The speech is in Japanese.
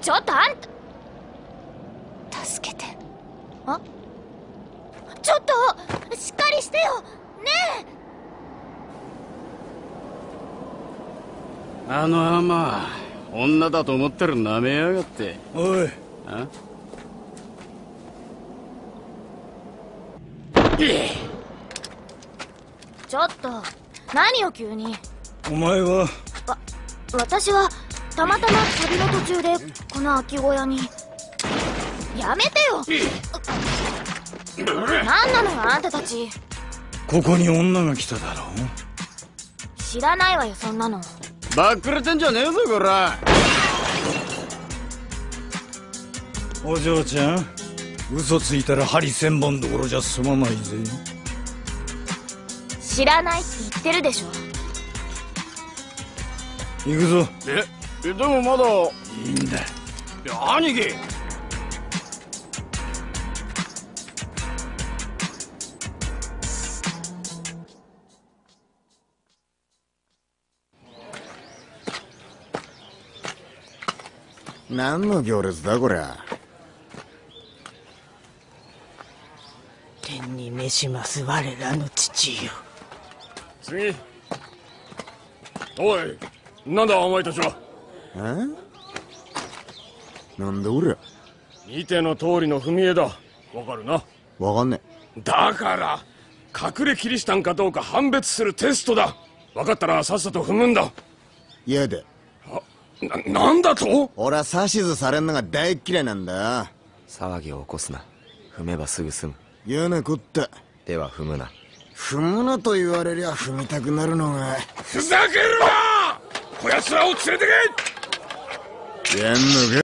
ちょっとあんた助けて。あ、ちょっとしっかりしてよねえ。あのア女だと思ってるなめやがって。 おい。 あ、 ちょっと何よ急に。 お前は？ 私はたまたま旅の途中でこの空き小屋に。やめてよ。何なのよあんたたち。 ここに女が来ただろう。 知らないわよそんなの。 バックレてんじゃねえぞこら。 お嬢ちゃん、嘘ついたら針千本どころじゃ済まないぜ。 知らないって言ってるでしょ。 行くぞ。 でもまだ。 いいんだ。 いや兄貴。 何の行列だこりゃ。 天に召します我らの父よ。 次。おい、なんだお前たちは。 なんで俺ら。 見ての通りの踏み絵だ。わかるな。 わかんねだから隠れキリシタンかどうか判別するテストだ。分かったらさっさと踏むんだ。 え。嫌で。 なんだと。 俺は指図されんのが大っ嫌いなんだ。 騒ぎを起こすな。踏めばすぐ済む。 言うなこった。 では踏むな。 踏むなと言われりゃ踏みたくなるのが。 ふざけるな。こやつらを連れてけ。 やんのか。